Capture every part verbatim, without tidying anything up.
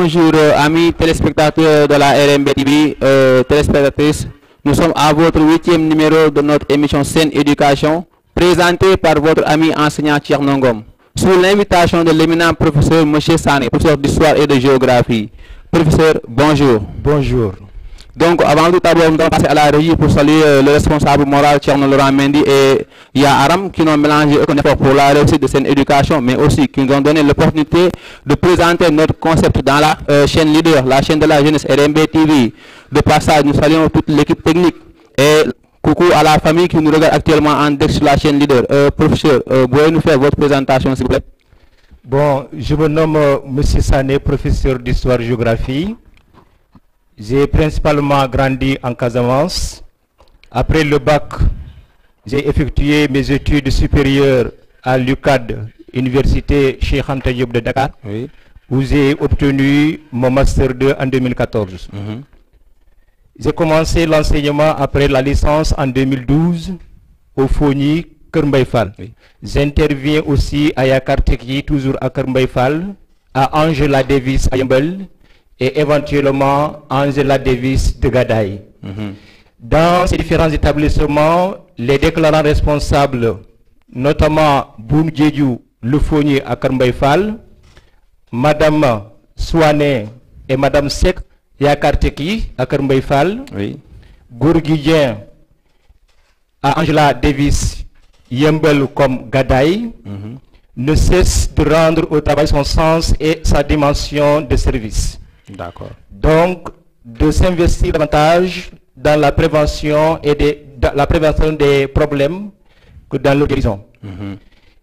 bonjour euh, amis téléspectateurs de la R M B T V, euh, téléspectatrices. Nous sommes à votre huitième numéro de notre émission Sen Éducation, présentée par votre ami enseignant Thierno Ngom, sous l'invitation de l'éminent professeur M. Sané, professeur d'histoire et de géographie. Professeur, bonjour. Bonjour. Donc, avant tout d'abord, nous allons passer à la régie pour saluer euh, le responsable moral Thierno Laurent Mendy et Ya Aram qui nous ont mélangé un effort pour la réussite de cette éducation, mais aussi qui nous ont donné l'opportunité de présenter notre concept dans la euh, chaîne leader, la chaîne de la jeunesse R M B T V. De passage, nous saluons toute l'équipe technique et coucou à la famille qui nous regarde actuellement en direct sur la chaîne leader. Euh, professeur, euh, pouvez-vous nous faire votre présentation, s'il vous plaît? Bon, je me nomme euh, M. Sané, professeur d'histoire-géographie. J'ai principalement grandi en Casamance. Après le bac, j'ai effectué mes études supérieures à l'U C A D, Université Cheikh Anta Diop de Dakar, Oui. où j'ai obtenu mon Master deux en deux mille quatorze. Mhm. J'ai commencé l'enseignement après la licence en deux mille douze au Fogny Kër Mbaye Fall. Oui. J'interviens aussi à Yakar Teki, toujours à Kër Mbaye Fall, à Angela Davis à Yeumbeul et éventuellement Angela Davis de Gadaye. Mhm. Dans ces différents établissements, les déclarants responsables, notamment Boun Djedjou, Le Fogny à Kër Mbaye Fall, Madame Souane et Madame Sek Yakar Teki à Kër Mbaye Fall, Oui. Gorgui Dieng à Angela Davis Yeumbeul comme Gadaye, Mhm. ne cesse de rendre au travail son sens et sa dimension de service. D'accord. Donc, de s'investir davantage dans la prévention et des, dans la prévention des problèmes que dans le guérison. Mhm.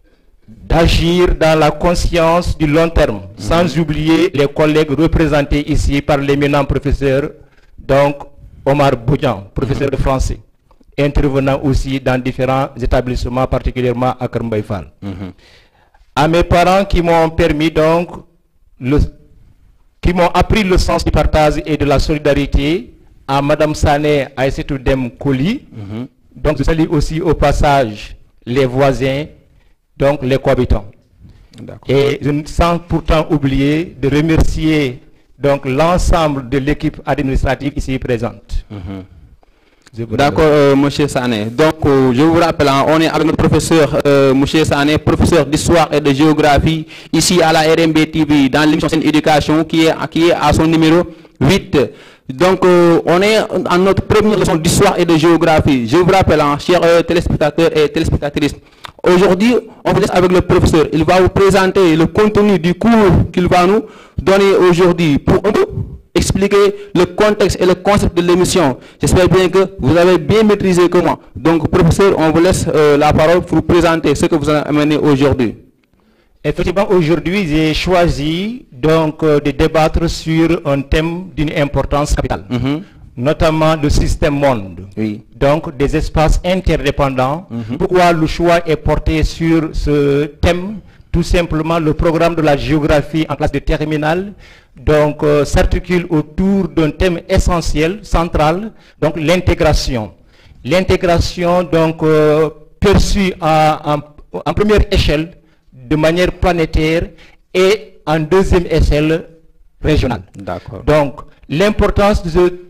D'agir dans la conscience du long terme, sans oublier les collègues représentés ici par l'éminent professeur, donc Omar Boudian, professeur de français, intervenant aussi dans différents établissements, particulièrement à Kër Mbaye Fall. Mhm. À mes parents qui m'ont permis donc, le, qui m'ont appris le sens du partage et de la solidarité, à Madame Sané Aïssetou Dem Koli, Mhm. donc je salue aussi au passage les voisins, donc les cohabitants. D'accord. Et je ne sans pourtant oublier de remercier donc l'ensemble de l'équipe administrative ici présente. Mhm. Je vous D'accord, euh, Monsieur Sané. Donc, euh, je vous rappelle, hein, on est avec notre professeur, euh, Monsieur Sané, professeur d'histoire et de géographie, ici à la R M B T V, dans l'émission Sen Éducation, qui est, qui est à son numéro huit. Donc, euh, on est en notre première leçon d'histoire et de géographie. Je vous rappelle, hein, chers euh, téléspectateurs et téléspectatrices, aujourd'hui, on vous laisse avec le professeur. Il va vous présenter le contenu du cours qu'il va nous donner aujourd'hui pour un peu expliquer le contexte et le concept de l'émission. J'espère bien que vous avez bien maîtrisé comment. Donc, professeur, on vous laisse euh, la parole pour vous présenter ce que vous avez amené aujourd'hui. Effectivement, aujourd'hui, j'ai choisi donc euh, de débattre sur un thème d'une importance capitale, Mhm. notamment le système monde. Oui. Donc, des espaces interdépendants. Mhm. Pourquoi le choix est porté sur ce thème? Tout simplement, le programme de la géographie en classe de terminale donc euh, s'articule autour d'un thème essentiel, central, donc l'intégration. L'intégration donc euh, perçue en, en, en première échelle de manière planétaire et en deuxième échelle régionale. D'accord. Donc, l'importance de ce-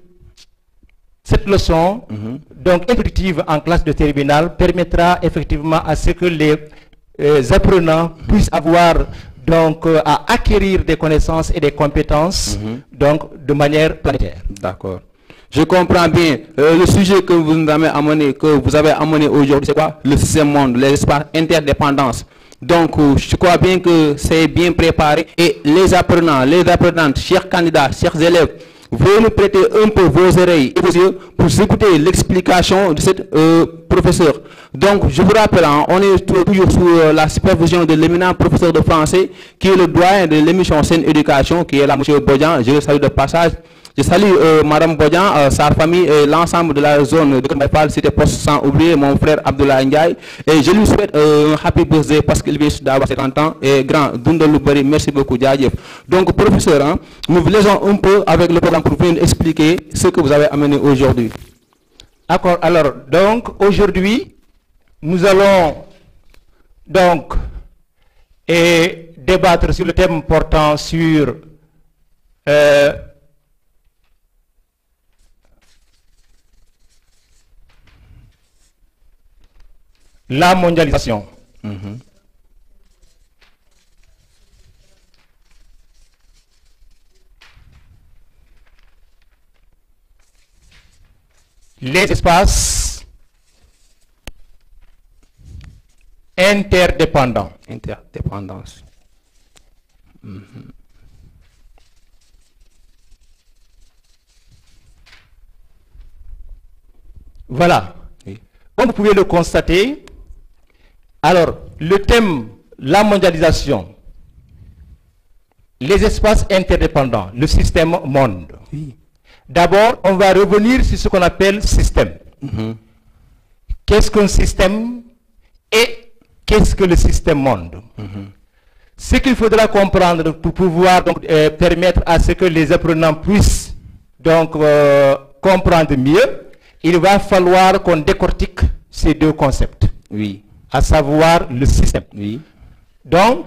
cette leçon, Mhm. donc introductive en classe de terminale, permettra effectivement à ce que les euh, apprenants puissent avoir donc euh, à acquérir des connaissances et des compétences Mhm. donc de manière planétaire. D'accord. Je comprends bien. Euh, le sujet que vous nous avez amené, que vous avez amené aujourd'hui, c'est quoi? Le système monde, les espaces interdépendance. Donc, euh, je crois bien que c'est bien préparé. Et les apprenants, les apprenantes, chers candidats, chers élèves, veuillez nous prêter un peu vos oreilles et vos yeux pour écouter l'explication de cet euh, professeur. Donc, je vous rappelle, hein, on est toujours sous euh, la supervision de l'éminent professeur de français, qui est le doyen de l'émission Sen Éducation, qui est là, M. Bodian. Je le salue de passage. Je salue euh, Madame Bodian, euh, sa famille et l'ensemble de la zone de Kër Mbaye Fall, Cité Poste, sans oublier mon frère Abdoulaye Ndiaye. Et je lui souhaite euh, un happy birthday parce qu'il vient d'avoir cinquante ans. Et grand, Dundal Loubari, merci beaucoup, Djadjef. Donc, professeur, hein, nous vous laissons un peu avec le programme pour venir expliquer ce que vous avez amené aujourd'hui. D'accord. Alors, donc, aujourd'hui, nous allons donc et débattre sur le thème portant sur euh, la mondialisation. Mhm. Les espaces interdépendants. Interdépendance. Mhm. Voilà. Oui. Comme vous pouvez le constater, alors le thème, la mondialisation, les espaces interdépendants, le système monde. Oui. D'abord, on va revenir sur ce qu'on appelle système. Mhm. Qu'est-ce qu'un système et qu'est-ce que le système monde? Mhm. Ce qu'il faudra comprendre pour pouvoir donc, euh, permettre à ce que les apprenants puissent donc euh, comprendre mieux, il va falloir qu'on décortique ces deux concepts, Oui. à savoir le système. Oui. Donc,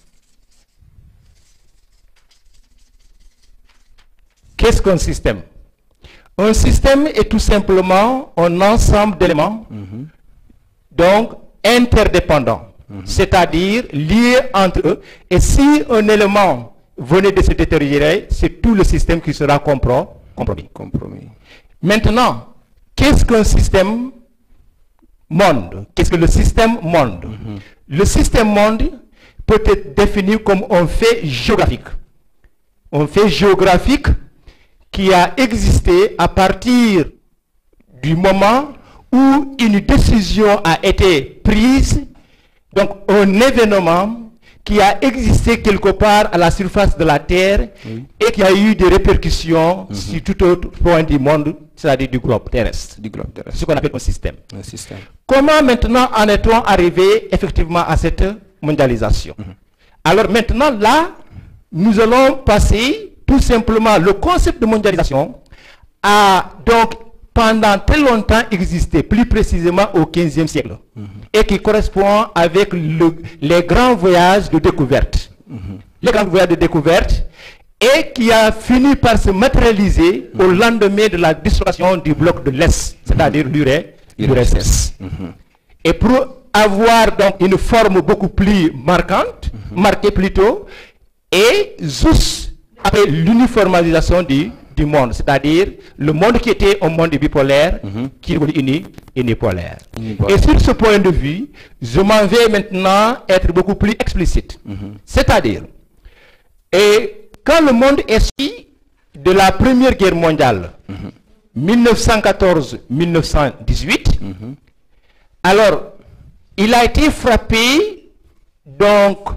qu'est-ce qu'un système? Un système est tout simplement un ensemble d'éléments, Mhm. donc interdépendants, c'est-à-dire liés entre eux. Et si un élément venait de se détériorer, c'est tout le système qui sera compro- compromis. Compromis. Maintenant, qu'est-ce qu'un système monde? Qu'est-ce que le système monde? Le système monde peut être défini comme un fait géographique. Un fait géographique qui a existé à partir du moment où une décision a été prise, donc un événement qui a existé quelque part à la surface de la Terre, Oui. et qui a eu des répercussions sur tout autre point du monde, c'est-à-dire du globe terrestre. Du globe C'est terrestre. ce qu'on appelle un système. Un système. Comment maintenant en est-on arrivé effectivement à cette mondialisation? Alors maintenant là, nous allons passer tout simplement le concept de mondialisation a donc pendant très longtemps existé, plus précisément au quinzième siècle, et qui correspond avec le- les grands voyages de découverte. Les grands voyages de découverte, et qui a fini par se matérialiser au lendemain de la disparition du bloc de l'Est, c'est-à-dire l'U R l'U R S S. Et pour avoir donc une forme beaucoup plus marquante, marquée plutôt, et juste après l'uniformisation du, du monde, c'est-à-dire le monde qui était un monde bipolaire, qui est devenu uni, unipolaire. Unipolaire. Et sur ce point de vue, je m'en vais maintenant être beaucoup plus explicite. C'est-à-dire, et quand le monde est sorti de la Première Guerre mondiale, mille neuf cent quatorze mille neuf cent dix-huit, alors, il a été frappé, donc,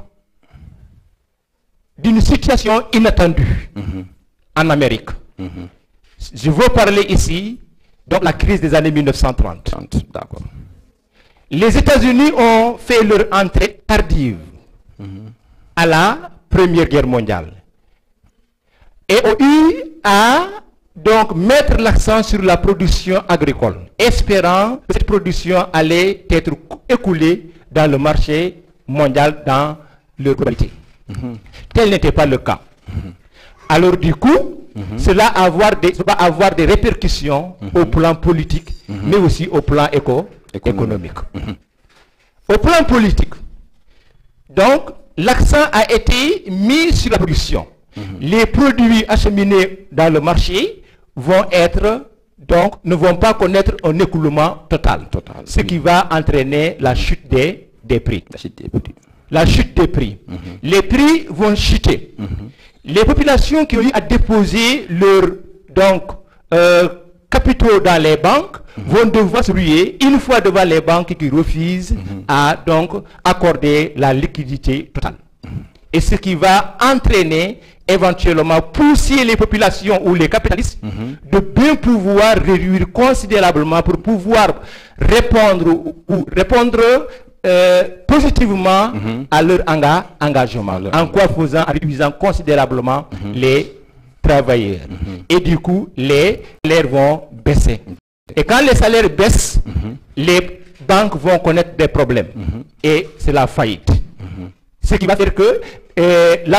d'une situation inattendue en Amérique. Je veux parler ici, donc, la crise des années mille neuf cent trente. trente, d'accord. Les États-Unis ont fait leur entrée tardive à la Première Guerre mondiale et ont eu à donc mettre l'accent sur la production agricole, espérant que cette production allait être écoulée dans le marché mondial dans leur globalité. Tel n'était pas le cas. Alors du coup, cela avoir des, va avoir des répercussions au plan politique, mais aussi au plan éco économique. Au plan politique, donc l'accent a été mis sur la production. Les produits acheminés dans le marché vont être, donc, ne vont pas connaître un écoulement total, Total, ce oui. qui va entraîner la chute des, des prix. La chute des prix. La chute des prix. Les prix vont chuter. Les populations qui ont eu à déposer leurs donc, euh, capitaux dans les banques vont devoir se ruer une fois devant les banques qui refusent à donc accorder la liquidité totale. Et ce qui va entraîner éventuellement pousser les populations ou les capitalistes de bien pouvoir réduire considérablement pour pouvoir répondre ou, ou répondre euh, positivement à leur enga- engagement. En quoi faisant, en réduisant considérablement les travailleurs. Et du coup, les salaires vont baisser. Et quand les salaires baissent, les banques vont connaître des problèmes. Et c'est la faillite. Ce qui va faire que euh, la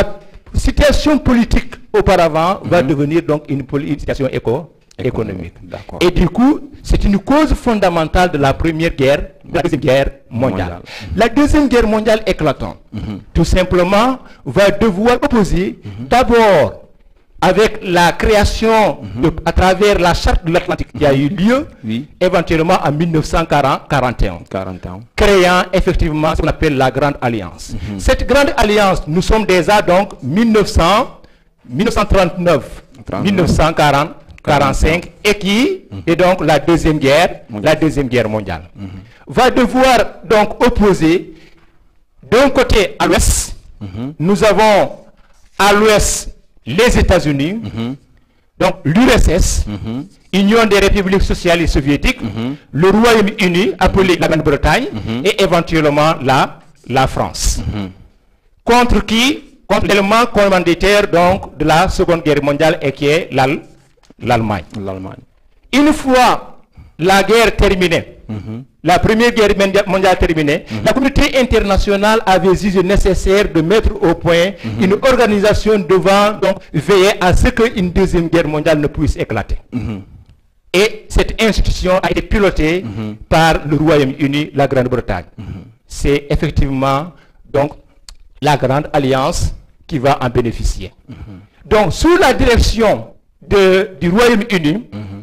situation politique auparavant mm-hmm. va devenir donc une, une situation éco économique. économique. Et du coup, c'est une cause fondamentale de la première guerre, de la deuxième guerre mondiale. mondiale. La deuxième guerre mondiale éclatante, mm-hmm. tout simplement, va devoir opposer mm-hmm. d'abord avec la création, mm-hmm. de, à travers la charte de l'Atlantique qui a eu lieu, oui. éventuellement en mille neuf cent quarante, quarante et un, quarante et un. Créant effectivement ce qu'on appelle la Grande Alliance. Mm-hmm. Cette Grande Alliance, nous sommes déjà donc mille neuf cents, mille neuf cent trente-neuf, mille neuf cent quarante, quarante-cinq, et qui mm-hmm. est donc la deuxième guerre, mm-hmm. la deuxième guerre mondiale. Mm-hmm. Va devoir donc opposer d'un côté à l'ouest, mm-hmm. nous avons à l'ouest les États-Unis, mm-hmm. donc l'U R S S, mm-hmm. Union des républiques socialistes soviétiques, mm-hmm. le Royaume-Uni, appelé mm-hmm. la Grande-Bretagne, mm-hmm. et éventuellement la, la France. Mm-hmm. Contre qui? Contre l'élément commanditaire donc, de la Seconde Guerre mondiale et qui est l'Allemagne. L'Allemagne. Une fois la guerre terminée, mm-hmm. la première guerre mondiale terminée, mm-hmm. la communauté internationale avait jugé nécessaire de mettre au point mm-hmm. une organisation devant donc veiller à ce qu'une deuxième guerre mondiale ne puisse éclater. Mm-hmm. Et cette institution a été pilotée mm-hmm. par le Royaume-Uni, la Grande-Bretagne. Mm-hmm. C'est effectivement donc la Grande Alliance qui va en bénéficier. Mm-hmm. Donc, sous la direction de, du Royaume-Uni, mm-hmm.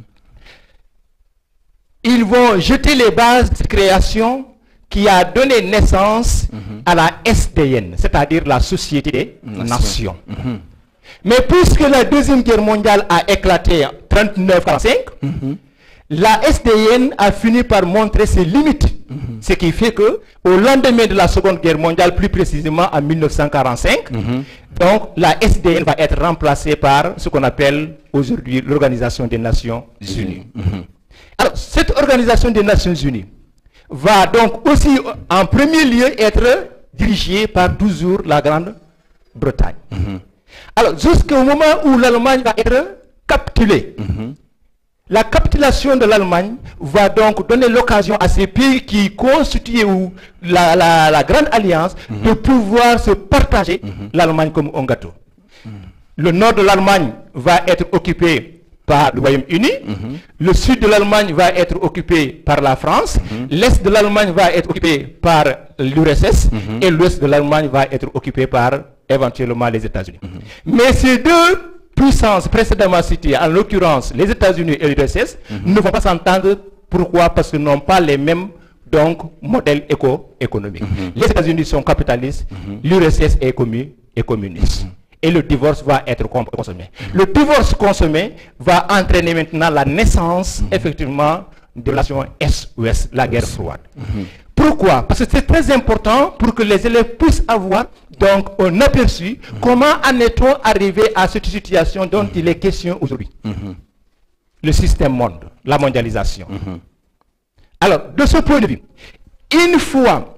ils vont jeter les bases de cette création qui a donné naissance mm-hmm. à la S D N, c'est-à-dire la Société des Nation. Nations. Mm-hmm. Mais puisque la Deuxième Guerre mondiale a éclaté en trente-neuf quarante-cinq, mm-hmm. la S D N a fini par montrer ses limites. Mm-hmm. Ce qui fait que, au lendemain de la Seconde Guerre mondiale, plus précisément en mille neuf cent quarante-cinq, mm-hmm. donc la S D N va être remplacée par ce qu'on appelle aujourd'hui l'Organisation des Nations Unies. Mm-hmm. Alors, cette Organisation des Nations Unies va donc aussi, en premier lieu, être dirigée par toujours la Grande-Bretagne. Mm-hmm. Alors, jusqu'au moment où l'Allemagne va être capturée, mm-hmm. la capitulation de l'Allemagne va donc donner l'occasion à ces pays qui constituent la, la, la Grande Alliance mm-hmm. de pouvoir se partager mm-hmm. l'Allemagne comme un gâteau. Mm-hmm. Le nord de l'Allemagne va être occupé par le Royaume-Uni, mm-hmm. le sud de l'Allemagne va être occupé par la France, mm-hmm. l'est de l'Allemagne va être occupé par l'U R S S mm-hmm. et l'ouest de l'Allemagne va être occupé par éventuellement les États-Unis. Mm-hmm. Mais ces deux puissances précédemment citées, en l'occurrence les États-Unis et l'U R S S, mm-hmm. ne vont pas s'entendre. Pourquoi? Parce qu'ils n'ont pas les mêmes donc, modèles éco-économiques. Mm-hmm. Les États-Unis sont capitalistes, mm-hmm. l'U R S S est, commun, est communiste. Mm-hmm. Et le divorce va être consommé. Mm-hmm. Le divorce consommé va entraîner maintenant la naissance, mm-hmm. effectivement, de la relation Est-Ouest, la guerre froide. Mm-hmm. Pourquoi? Parce que c'est très important pour que les élèves puissent avoir donc un aperçu mm-hmm. comment en est-on arrivé à cette situation dont mm-hmm. il est question aujourd'hui. Mm-hmm. Le système monde, la mondialisation. Mm-hmm. Alors, de ce point de vue, une fois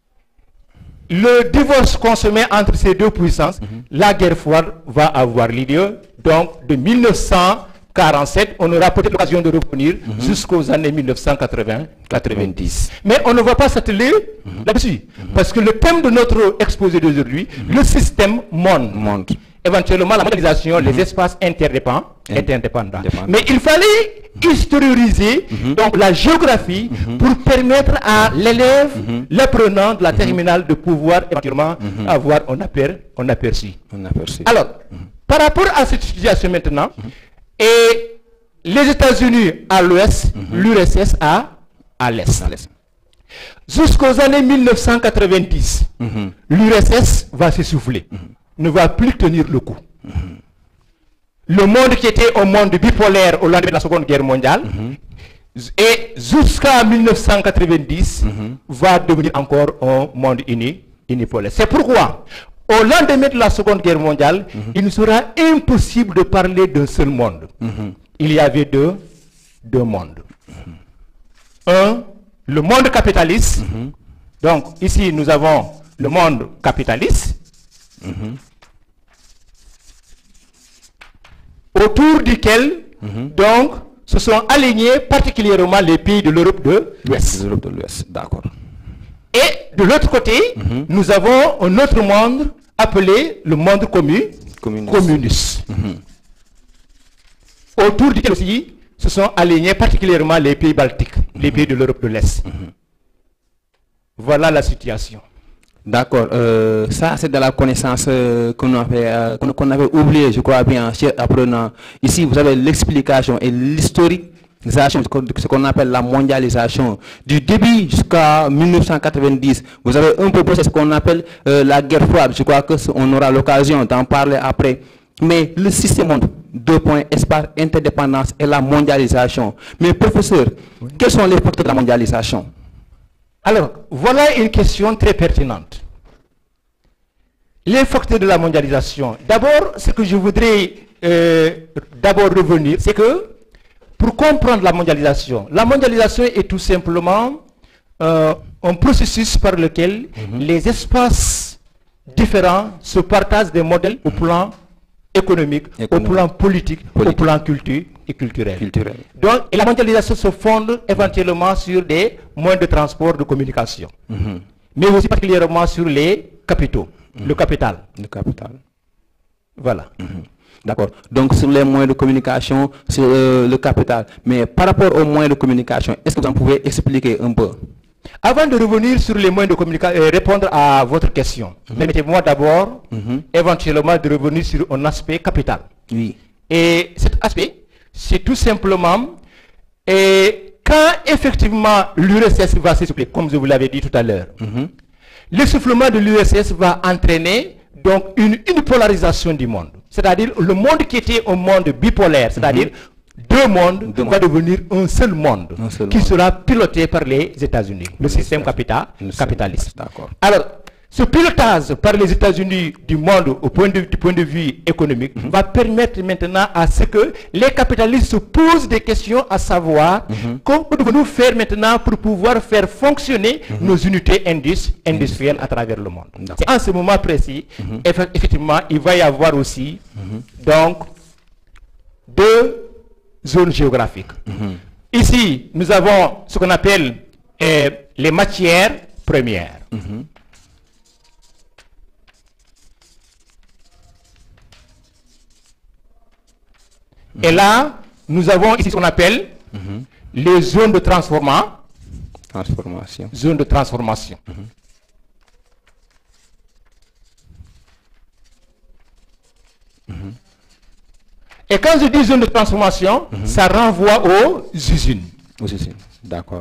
le divorce consommé entre ces deux puissances, mm-hmm. la guerre froide va avoir lieu. Donc, de mille neuf cent quarante-sept, on aura peut-être l'occasion de revenir mm-hmm. jusqu'aux années mille neuf cent quatre-vingts quatre-vingt-dix. Mais on ne va pas s'atteler mm-hmm. là-dessus. Mm-hmm. Parce que le thème de notre exposé d'aujourd'hui, mm-hmm. le système monde. monde. Éventuellement, la mondialisation, mm-hmm. les espaces interdépendants. Mm-hmm. interdépendants. Mais il fallait historiser mm-hmm. donc, la géographie mm-hmm. pour permettre à l'élève, mm-hmm. l'apprenant de la terminale mm-hmm. de pouvoir éventuellement mm-hmm. avoir un, aper, un aperçu. Un aperçu. Alors, mm-hmm. par rapport à cette situation maintenant, mm-hmm. et les États-Unis à l'ouest, mm-hmm. l'U R S S à, à l'est. Jusqu'aux années mille neuf cent quatre-vingt-dix, mm-hmm. l'U R S S va s'essouffler, mm-hmm. ne va plus tenir le coup. Mm-hmm. Le monde qui était un monde bipolaire au lendemain de la Seconde Guerre mondiale, mm-hmm. et jusqu'à mille neuf cent quatre-vingt-dix, mm-hmm. va devenir encore un monde uni, unipolaire. C'est pourquoi, au lendemain de la Seconde Guerre mondiale, mm-hmm. il nous sera impossible de parler d'un seul monde. Mm-hmm. Il y avait deux, deux mondes. Mm-hmm. Un, le monde capitaliste. Mm-hmm. Donc, ici, nous avons le monde capitaliste. Mm-hmm. Autour duquel, mm-hmm. donc, se sont alignés particulièrement les pays de l'Europe de l'Ouest. De l'Europe de l'Ouest, d'accord. Et de l'autre côté, mm-hmm. nous avons un autre monde appelé le monde commun, communistes, communistes. Mhm. Autour duquel aussi se sont alignés particulièrement les pays baltiques, mm-hmm. les pays de l'Europe de l'Est. Mm-hmm. Voilà la situation. D'accord. Euh, ça, c'est de la connaissance euh, qu'on avait, euh, qu'on avait oublié, je crois bien, cher apprenant. Ici, vous avez l'explication et l'historicisation de ce qu'on appelle la mondialisation. Du début jusqu'à mille neuf cent quatre-vingt-dix, vous avez un peu de ce qu'on appelle euh, la guerre froide. Je crois qu'on aura l'occasion d'en parler après. Mais le système monde, deux points, espace, interdépendance et la mondialisation. Mais professeur, oui. Quels sont les facteurs de la mondialisation? Alors, voilà une question très pertinente. Les facteurs de la mondialisation. D'abord, ce que je voudrais euh, d'abord revenir, c'est que pour comprendre la mondialisation, la mondialisation est tout simplement euh, un processus par lequel mm-hmm. les espaces différents se partagent des modèles au plan économique, économique, au plan politique, politique, au plan culture et culturel. culturel. Donc, et la mondialisation se fonde éventuellement sur des moyens de transport, de communication, mm-hmm. mais aussi particulièrement sur les capitaux, mm-hmm. le capital. Le capital. Voilà. Mm-hmm. D'accord. Donc, sur les moyens de communication, sur euh, le capital. Mais par rapport aux moyens de communication, est-ce que vous en pouvez expliquer un peu? Avant de revenir sur les moyens de communication et répondre à votre question, mm-hmm. permettez-moi d'abord, mm-hmm. éventuellement, de revenir sur un aspect capital. Oui. Et cet aspect, c'est tout simplement, et quand effectivement l'U R S S va s'essouffler, comme je vous l'avais dit tout à l'heure, mm-hmm. l'essoufflement de l'U R S S va entraîner donc une, une polarisation du monde. C'est-à-dire le monde qui était un monde bipolaire, c'est-à-dire mm-hmm. deux mondes, deux va mondes. devenir un seul monde un seul qui monde. sera piloté par les États-Unis, le système capital, capitaliste. Alors, ce pilotage par les États-Unis du monde au point de, du point de vue économique mm-hmm. va permettre maintenant à ce que les capitalistes se posent des questions à savoir mm-hmm. comment devons-nous faire maintenant pour pouvoir faire fonctionner mm-hmm. nos unités indus, industrielles à travers le monde. C'est en ce moment précis, mm-hmm. eff effectivement, il va y avoir aussi mm-hmm. donc deux zones géographiques. Mm-hmm. Ici, nous avons ce qu'on appelle euh, les matières premières. Mm-hmm. Et là, nous avons ici ce qu'on appelle mm-hmm. les zones de transformation. Transformation. Zones de transformation. Mm-hmm. Mm-hmm. Et quand je dis zone de transformation, mm-hmm. ça renvoie aux usines. Aux usines, d'accord.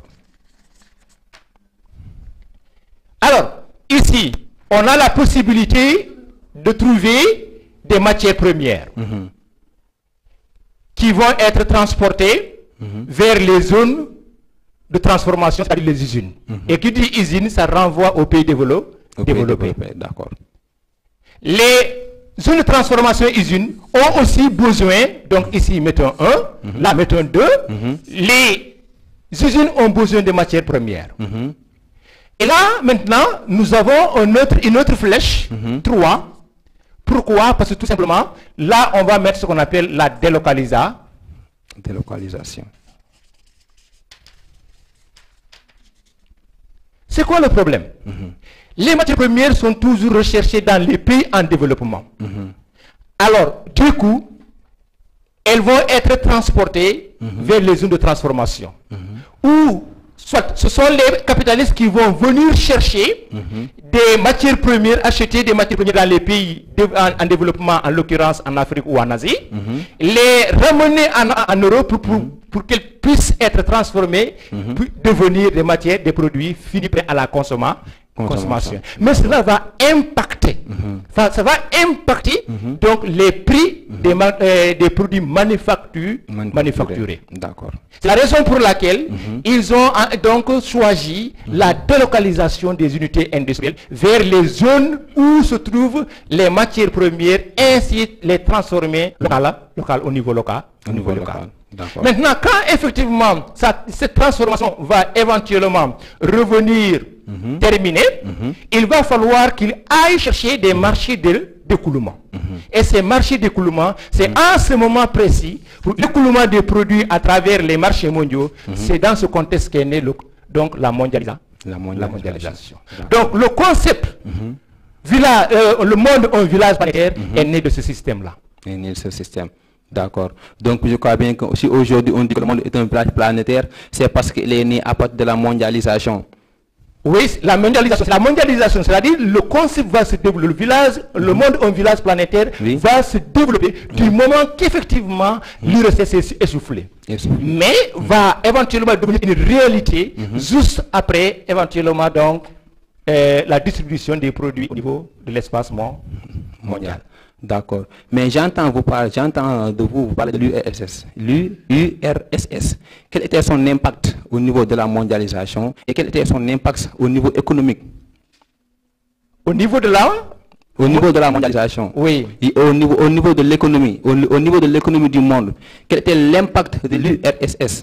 Alors, ici, on a la possibilité de trouver des matières premières. Mm-hmm. qui vont être transportés mm-hmm. vers les zones de transformation, c'est-à-dire les usines. Mm-hmm. Et qui dit usine, ça renvoie aux pays développés. développés. D'accord. Les zones de transformation usines ont aussi besoin, donc ici mettons un, mm-hmm. là mettons deux, mm-hmm. les usines ont besoin de matières premières. Mm-hmm. Et là, maintenant, nous avons un autre, une autre flèche, mm-hmm. trois. Pourquoi? Parce que tout simplement, là, on va mettre ce qu'on appelle la délocalisa. délocalisation. C'est quoi le problème? Mm-hmm. Les matières premières sont toujours recherchées dans les pays en développement. Mm-hmm. Alors, du coup, elles vont être transportées mm-hmm. vers les zones de transformation. Mm-hmm. Ou soit ce sont les capitalistes qui vont venir chercher mm-hmm. des matières premières, acheter des matières premières dans les pays de, en, en développement, en l'occurrence en Afrique ou en Asie, mm-hmm. les ramener en, en Europe pour, pour, mm-hmm. pour qu'elles puissent être transformées, mm-hmm. puis devenir des matières, des produits finis prêts à la consommation. consommation. Mais cela va impacter, mm-hmm. enfin, ça va impacter mm-hmm. donc les prix mm-hmm. des, euh, des produits manufacturés. manufacturés. D'accord. C'est la raison pour laquelle mm-hmm. ils ont donc choisi mm-hmm. la délocalisation des unités industrielles vers les zones où se trouvent les matières premières, ainsi les transformer local, local, au niveau local. Au niveau local. local. Maintenant, quand effectivement ça, cette transformation va éventuellement revenir mm-hmm. terminée, mm-hmm. il va falloir qu'il aille chercher des marchés d'écoulement. Mm-hmm. Et ces marchés d'écoulement, c'est mm-hmm. en ce moment précis, pour l'écoulement des produits à travers les marchés mondiaux, mm-hmm. c'est dans ce contexte qu'est né le, donc la, mondialisa, la mondialisation. La mondialisation. Donc le concept mm-hmm. village, euh, le monde, un village planétaire, mm-hmm. est né de ce système-là. Est né de ce système. D'accord. Donc je crois bien que si aujourd'hui on dit que le monde est un village planétaire, c'est parce qu'il est né à partir de la mondialisation. Oui, la mondialisation, la mondialisation, c'est-à-dire le concept va se développer, le village, mm-hmm. le monde, un village planétaire, oui. va se développer mm-hmm. du moment qu'effectivement mm-hmm. l'U R S S est essoufflé. Essoufflé. Mais mm-hmm. va éventuellement devenir une réalité mm-hmm. juste après, éventuellement donc, euh, la distribution des produits au niveau de l'espace mondial. mondial. D'accord. Mais j'entends vous parler, j'entends de vous, vous parler de l'U R S S. L'U R S S. Quel était son impact au niveau de la mondialisation et quel était son impact au niveau économique? Au niveau de la Au niveau de la mondialisation. Oui. Et au niveau, au niveau de l'économie, au, au niveau de l'économie du monde, quel était l'impact de l'U R S S?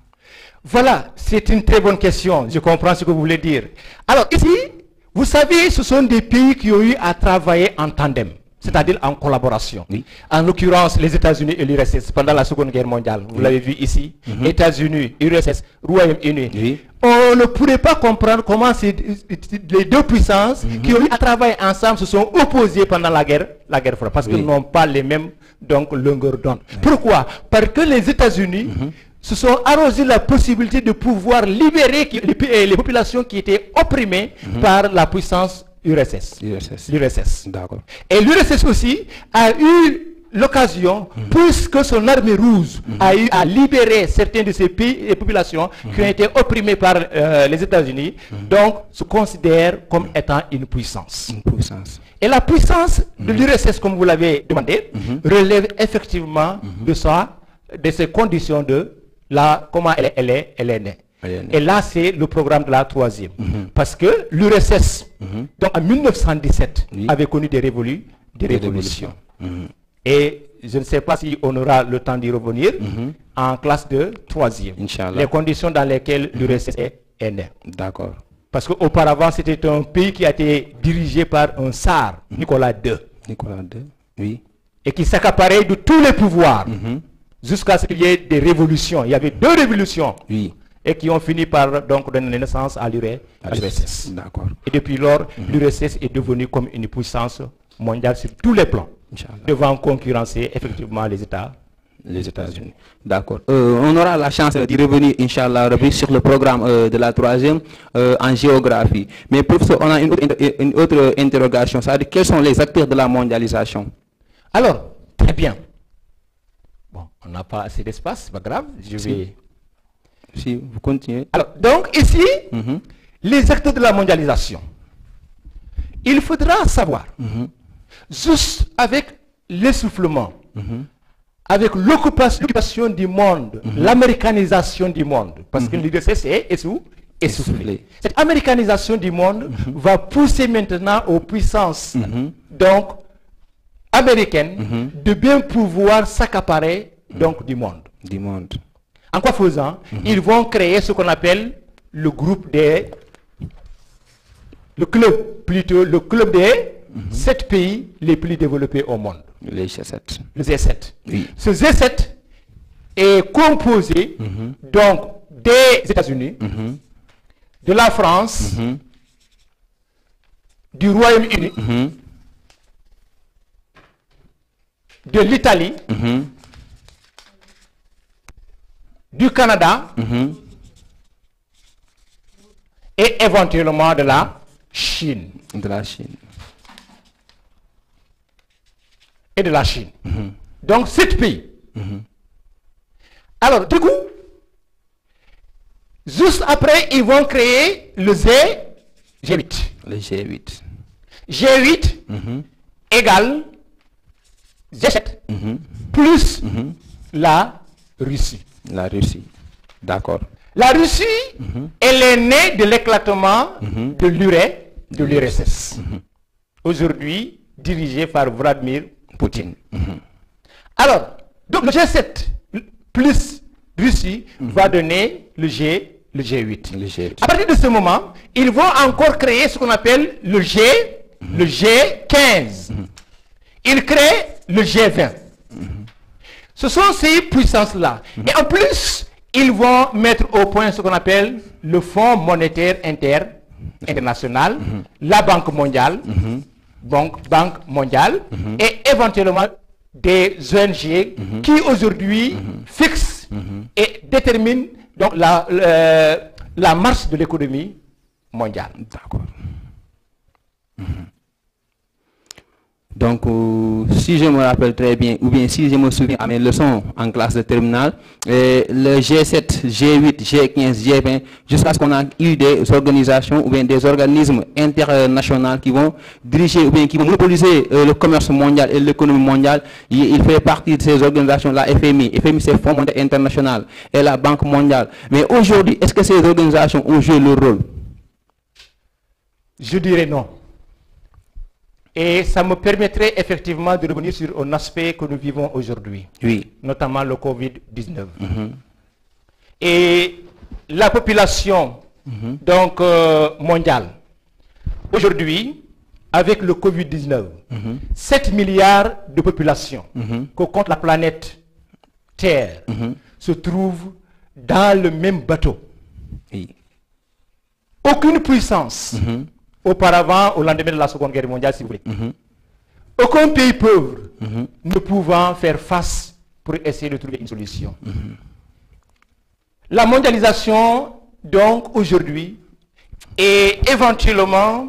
Voilà, c'est une très bonne question. Je comprends ce que vous voulez dire. Alors ici, vous savez, ce sont des pays qui ont eu à travailler en tandem. C'est-à-dire en collaboration. Oui. En l'occurrence, les États-Unis et l'U R S S pendant la Seconde Guerre mondiale. Vous oui. l'avez vu ici. Mm-hmm. États-Unis, U R S S, Royaume-Uni. Oui. On ne pourrait pas comprendre comment ces, les deux puissances mm-hmm. qui ont eu à travailler ensemble se sont opposées pendant la guerre, la guerre froide. Parce oui. qu'ils n'ont pas les mêmes donc, longueurs d'onde. Oui. Pourquoi? Parce que les États-Unis mm-hmm. se sont arrogés la possibilité de pouvoir libérer les, les populations qui étaient opprimées mm-hmm. par la puissance U R S S. U R S S. L'U R S S. D'accord. Et l'U R S S aussi a eu l'occasion, mm-hmm. puisque son armée rouge mm-hmm. a eu à libérer certains de ces pays et populations mm-hmm. qui ont été opprimés par euh, les États-Unis, mm-hmm. donc se considère comme étant une puissance. Une puissance. Et la puissance mm-hmm. de l'U R S S, comme vous l'avez demandé, mm-hmm. relève effectivement mm-hmm. de ça, de ces conditions de la, comment elle est, elle est, elle est née. Et là, c'est le programme de la troisième. Mm-hmm. Parce que l'U R S S, mm-hmm. donc en mille neuf cent dix-sept, oui. avait connu des, révolu des, des révolutions. révolutions. Mm-hmm. Et je ne sais pas si on aura le temps d'y revenir mm-hmm. en classe de troisième. Inch'Allah. Les conditions dans lesquelles mm-hmm. l'U R S S est, est né. D'accord. Parce qu'auparavant, c'était un pays qui a été dirigé par un tsar, mm-hmm. Nicolas deux. Nicolas deux, oui. Et qui s'accaparait de tous les pouvoirs mm-hmm. jusqu'à ce qu'il y ait des révolutions. Il y avait deux révolutions. Oui. Et qui ont fini par donc donner naissance à l'U R S S. D'accord. Et depuis lors, mm-hmm. l'U R S S est devenu comme une puissance mondiale sur tous les plans, devant concurrencer effectivement les États. Les États-Unis. D'accord. Euh, on aura la chance d'y revenir, Inch'Allah, sur le programme euh, de la troisième euh, en géographie. Mais professeur, on a une autre, une autre interrogation, c'est-à-dire quels sont les acteurs de la mondialisation? Alors, très bien. Bon, on n'a pas assez d'espace, c'est pas grave, je si. vais... Si vous continuez. Alors, donc ici, mm-hmm. les acteurs de la mondialisation. Il faudra savoir, mm-hmm. juste avec l'essoufflement, mm-hmm. avec l'occupation du monde, mm-hmm. l'américanisation du monde, parce mm-hmm. que l'U R S S est essou, essoufflé. Cette américanisation du monde mm-hmm. va pousser maintenant aux puissances mm-hmm. donc américaines mm-hmm. de bien pouvoir s'accaparer mm-hmm. donc du monde. Du monde. En quoi faisant, mm-hmm. ils vont créer ce qu'on appelle le groupe des, le club plutôt, le club des mm-hmm. sept pays les plus développés au monde. Le G sept. Le G sept. Oui. Ce G sept est composé mm-hmm. donc des États-Unis, mm-hmm. de la France, mm-hmm. du Royaume-Uni, mm-hmm. de l'Italie, mm-hmm. du Canada mm-hmm. et éventuellement de la Chine. De la Chine. Et de la Chine. Mm-hmm. Donc, sept pays. Mm-hmm. Alors, du coup, juste après, ils vont créer le G huit. Le G huit. G huit mm-hmm. égale G sept mm-hmm. plus mm-hmm. la Russie. La Russie. D'accord. La Russie, mm-hmm. elle est née de l'éclatement mm-hmm. de l'U R S S. Mm-hmm. Aujourd'hui, dirigée par Vladimir Poutine. Mm-hmm. Alors, donc le G sept plus Russie mm-hmm. va donner le G, le G huit. Le G huit. À partir de ce moment, ils vont encore créer ce qu'on appelle le G, mm-hmm. le G quinze. Mm-hmm. Ils créent le G vingt. Mm-hmm. Ce sont ces puissances-là. Mm-hmm. Et en plus, ils vont mettre au point ce qu'on appelle le Fonds monétaire inter international, mm-hmm. la Banque mondiale, mm-hmm. donc Banque mondiale, Mhm. et éventuellement des O N G Mhm. qui aujourd'hui Mhm. fixent Mhm. et déterminent donc la, la, la marche de l'économie mondiale. D'accord. Mhm. Donc, euh, si je me rappelle très bien, ou bien si je me souviens à mes leçons en classe de terminale, euh, le G sept, G huit, G quinze, G vingt, jusqu'à ce qu'on a eu des organisations ou bien des organismes internationaux qui vont diriger ou bien qui vont monopoliser euh, le commerce mondial et l'économie mondiale, il, il fait partie de ces organisations, la F M I. F M I, c'est Fonds monétaire international et la Banque mondiale. Mais aujourd'hui, est-ce que ces organisations ont joué leur rôle? Je dirais non. Et ça me permettrait effectivement de revenir sur un aspect que nous vivons aujourd'hui, Oui. notamment le Covid dix-neuf. Mhm. Et la population Mhm. donc, euh, mondiale, aujourd'hui, avec le Covid dix-neuf, Mhm. sept milliards de population Mhm. que compte la planète Terre Mhm. se trouvent dans le même bateau. Oui. Aucune puissance, Mhm. auparavant, au lendemain de la Seconde Guerre mondiale, si vous voulez, Mhm. aucun pays pauvre Mhm. ne pouvant faire face pour essayer de trouver une solution. Mhm. La mondialisation, donc, aujourd'hui, est éventuellement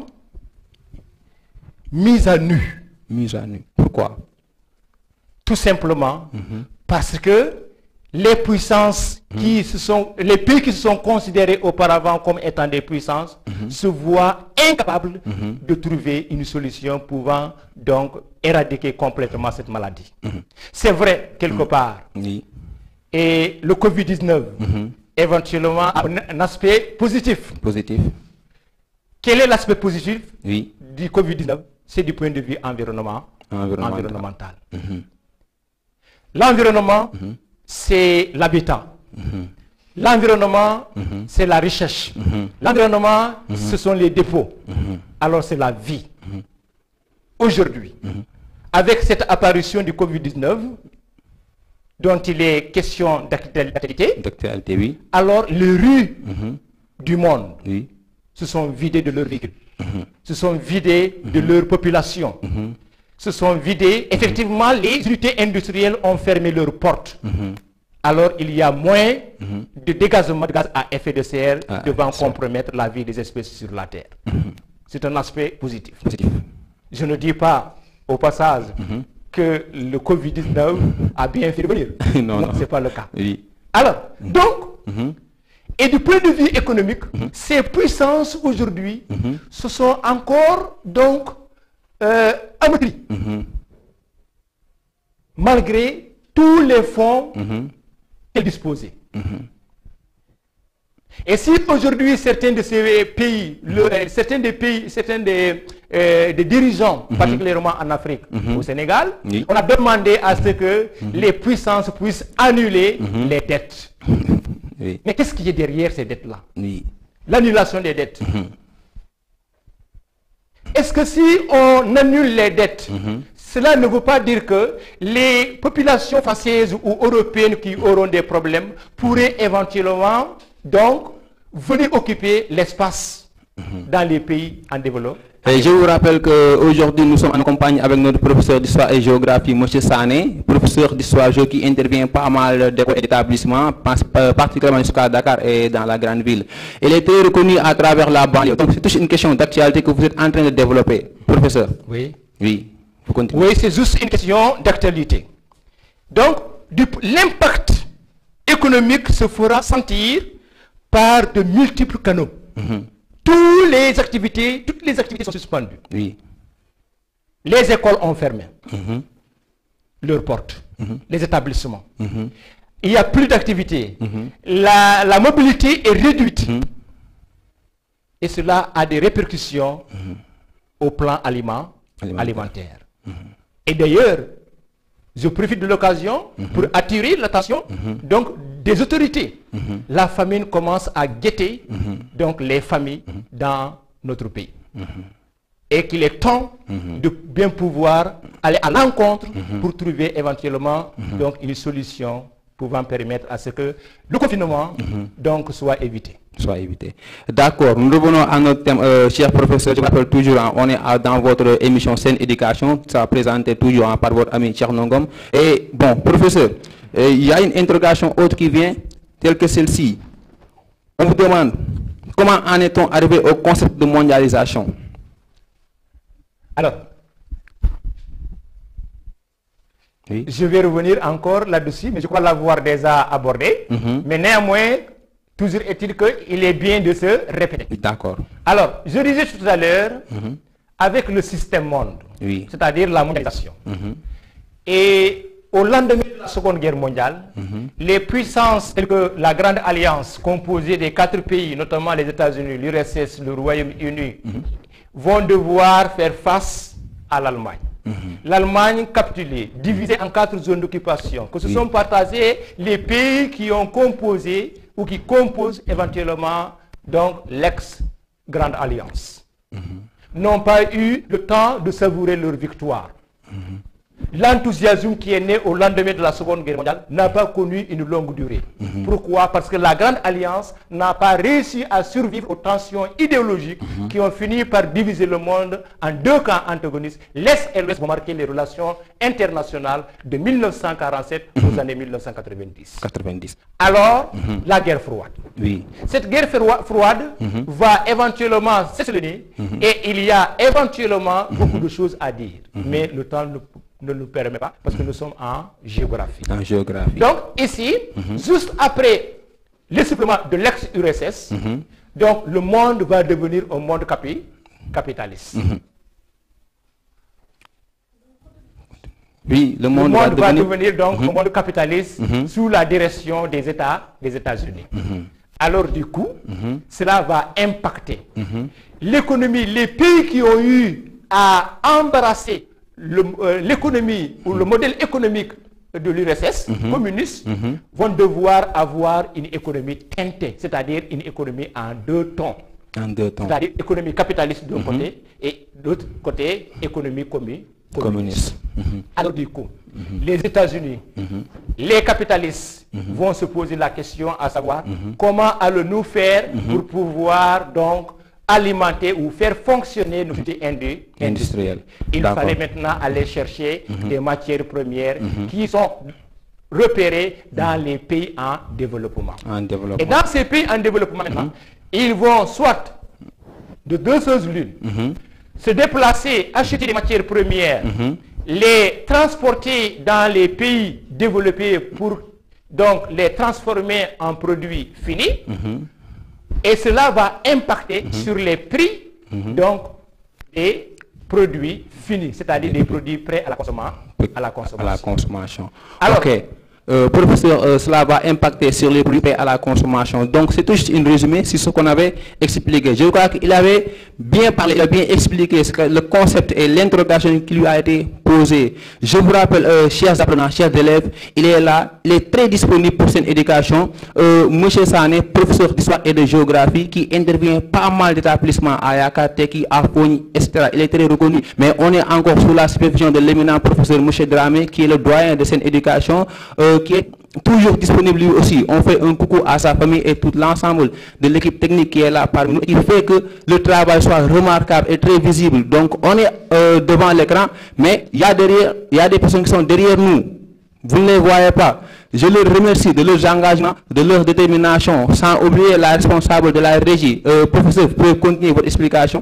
mise à nu. Mise à nu. Pourquoi? Tout simplement Mhm. parce que les puissances qui se sont, les pays qui se sont considérés auparavant comme étant des puissances, Mhm. se voient incapables Mhm. de trouver une solution pouvant donc éradiquer complètement cette maladie. Mhm. C'est vrai, quelque part. Oui. Et le Covid dix-neuf, Mhm. éventuellement, a un, un aspect positif. Positif. Quel est l'aspect positif Oui. du Covid dix-neuf? C'est du point de vue environnement, Environnemental. environnemental. Mhm. L'environnement, Mhm. c'est l'habitat. Mhm. L'environnement, Mhm. c'est la recherche. Mhm. L'environnement, ce sont les dépôts. Mhm. Alors c'est la vie. Mhm. Aujourd'hui, Mhm. avec cette apparition du Covid dix-neuf, dont il est question d'actualité, D'actualité, oui. alors les rues Mhm. du monde Oui. se sont vidées de leurs véhicules, Mhm. se sont vidées de leur population, Mhm. se sont vidées. Effectivement, les unités industrielles ont fermé leurs portes. Mhm. Alors il y a moins Mhm. de dégagement de gaz à effet de serre Ah, devant ça. compromettre la vie des espèces sur la Terre. Mhm. C'est un aspect positif. Positif. Je ne dis pas au passage Mhm. que le Covid dix-neuf a bien fait venir. Non, non. ce n'est pas le cas. Oui. Alors, donc, Mhm. et du point de vue économique, Mhm. ces puissances aujourd'hui Mhm. se sont encore donc euh, amaigries, Mhm. malgré tous les fonds Mhm. qu'elles disposaient. Mhm. Et si aujourd'hui certains de ces pays, le- euh, certains des pays, certains des, euh, des dirigeants, Mhm. particulièrement en Afrique, Mhm. au Sénégal, Oui. on a demandé à ce que les puissances puissent annuler Mhm. les dettes. Oui. Mais qu'est-ce qui est derrière ces dettes-là? Oui. L'annulation des dettes. Mhm. Est-ce que si on annule les dettes, Mhm. cela ne veut pas dire que les populations françaises ou européennes qui auront des problèmes pourraient éventuellement donc venir occuper l'espace dans les pays en développement? Et je vous rappelle qu'aujourd'hui, nous sommes en compagnie avec notre professeur d'histoire et géographie, M. Sané, professeur d'histoire géo qui intervient pas mal d'établissements, particulièrement jusqu'à Dakar et dans la grande ville. Il est très reconnu à travers la banlieue. Donc, c'est toujours une question d'actualité que vous êtes en train de développer. Professeur. Oui. Oui. Vous continuez. Oui, c'est juste une question d'actualité. Donc, du- l'impact économique se fera sentir par de multiples canaux. Mhm. Toutes les activités, toutes les activités sont suspendues. Oui. Les écoles ont fermé Mhm. leurs portes, Mhm. les établissements. Mhm. Il n'y a plus d'activité. Mhm. La, la mobilité est réduite. Mhm. Et cela a des répercussions au plan aliment, Alimentaire. alimentaire. Et d'ailleurs, je profite de l'occasion pour attirer l'attention donc des autorités. Mhm. La famine commence à guetter Mhm. donc les familles dans notre pays. Et qu'il est temps Mhm. de bien pouvoir aller à l'encontre pour trouver éventuellement donc une solution pouvant permettre à ce que le confinement donc soit évité. soit évité. D'accord, nous revenons à notre thème, euh, cher professeur, je vous rappelle toujours, hein, on est à, dans votre émission Saine Éducation, ça présenté toujours hein, par votre ami Thierno Ngom. Et bon, professeur, euh, il y a une interrogation autre qui vient, telle que celle-ci. On vous demande, comment en est-on arrivé au concept de mondialisation? Alors, oui. Je vais revenir encore là-dessus, mais je crois l'avoir déjà abordé. Mm-hmm. Mais néanmoins, toujours est-il qu'il est bien de se répéter. D'accord. Alors, je disais tout à l'heure, mm-hmm. avec le système monde, oui. c'est-à-dire la mondialisation. Mm-hmm. Et au lendemain de la Seconde Guerre mondiale, mm-hmm. les puissances telles que la Grande Alliance, composée des quatre pays, notamment les États-Unis, l'U R S S, le Royaume-Uni, mm-hmm. vont devoir faire face à l'Allemagne. Mm-hmm. L'Allemagne capitulée, divisée en quatre zones d'occupation, que se oui. sont partagés les pays qui ont composé ou qui composent éventuellement donc l'ex-Grande Alliance, mm-hmm. n'ont pas eu le temps de savourer leur victoire. Mm-hmm. L'enthousiasme qui est né au lendemain de la Seconde Guerre mondiale n'a pas connu une longue durée. Mm-hmm. Pourquoi? Parce que la Grande Alliance n'a pas réussi à survivre aux tensions idéologiques mm-hmm. qui ont fini par diviser le monde en deux camps antagonistes. L'Est et l'Ouest vont marquer les relations internationales de mille neuf cent quarante-sept mm-hmm. aux années mille neuf cent quatre-vingt-dix. quatre-vingt-dix. Alors, mm-hmm. la guerre froide. Oui. Cette guerre froide mm-hmm. va éventuellement s'échelonner mm-hmm. et il y a éventuellement mm-hmm. beaucoup de choses à dire. Mm-hmm. Mais le temps ne ne nous permet pas parce que nous sommes en géographie. En géographie. Donc ici, mm-hmm. juste après l'essoufflement de l'ex-U R S S, mm-hmm. donc le monde va devenir un monde capi capitaliste. Mm-hmm. Oui, le monde, le monde va, va devenir, devenir donc mm-hmm. un monde capitaliste mm-hmm. sous la direction des États, des États-Unis. Mm-hmm. Alors du coup, mm-hmm. cela va impacter mm-hmm. l'économie, les pays qui ont eu à embrasser l'économie euh, ou le modèle économique de l'U R S S mm-hmm. communiste mm-hmm. vont devoir avoir une économie teintée, c'est-à-dire une économie en deux tons. En deux tons. C'est-à-dire économie capitaliste d'un mm-hmm. côté et de l'autre côté économie commun, communiste. communiste. Mm-hmm. Alors du coup, mm-hmm. les États-Unis, mm-hmm. les capitalistes mm-hmm. vont se poser la question à savoir mm-hmm. comment allons-nous faire mm-hmm. pour pouvoir donc alimenter ou faire fonctionner nos sociétés indu industrielles. Il fallait maintenant aller chercher mm-hmm. des matières premières mm-hmm. qui sont repérées dans mm-hmm. les pays en développement. en développement. Et dans ces pays en développement, mm-hmm. maintenant, ils vont soit de deux choses l'une, mm-hmm. se déplacer, acheter des matières premières, mm-hmm. les transporter dans les pays développés pour donc les transformer en produits finis. Mm-hmm. Et cela va impacter mm-hmm. sur les prix mm-hmm. donc, des produits finis, c'est-à-dire des produits prêts à la, consommation. À la consommation. À la consommation. Alors, ok. Euh, professeur, euh, cela va impacter sur les produits prêts à la consommation. Donc, c'est juste une résumé sur ce qu'on avait expliqué. Je crois qu'il avait bien parlé, il a bien expliqué ce que le concept et l'interrogation qui lui a été posée. Je vous rappelle, euh, chers apprenants, chers élèves, il est là, il est très disponible pour cette éducation. Euh, Monsieur Sané, professeur d'histoire et de géographie, qui intervient pas mal d'établissements à Yakateki, à Foni, et cetera. Il est très reconnu. Mais on est encore sous la supervision de l'éminent professeur Monsieur Dramé, qui est le doyen de cette éducation. Euh, qui est toujours disponible lui aussi. On fait un coucou à sa famille et tout l'ensemble de l'équipe technique qui est là parmi nous. Il fait que le travail soit remarquable et très visible. Donc on est euh, devant l'écran, mais il y a derrière, il y a des personnes qui sont derrière nous. Vous ne les voyez pas. Je leur remercie de leur engagement, de leur détermination, sans oublier la responsable de la régie. Euh, professeur, vous pouvez continuer votre explication.